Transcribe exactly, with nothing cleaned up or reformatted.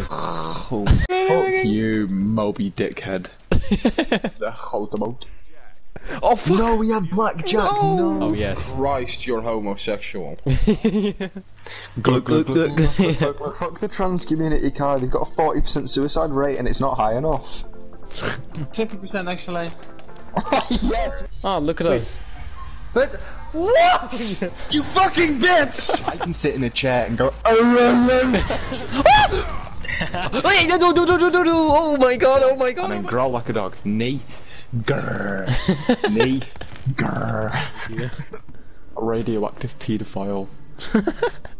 Oh, fuck you, Moby Dickhead. The Chotabout. Oh fuck! No, we have Blackjack. No. no. Oh yes. Christ, you're homosexual. Glug, glug, glug, glug, glug, glug, glug. Fuck the trans community, Kai. They've got a forty percent suicide rate and it's not high enough. fifty percent actually. Yes. Oh, look at us. But what? You fucking bitch! I can sit in a chair and go. Oh, Wait, no, no, no, no, no, no, no. Oh my god! Oh my god! and then growl like a dog. Knee. Grrr. Knee. Grrr. A radioactive paedophile.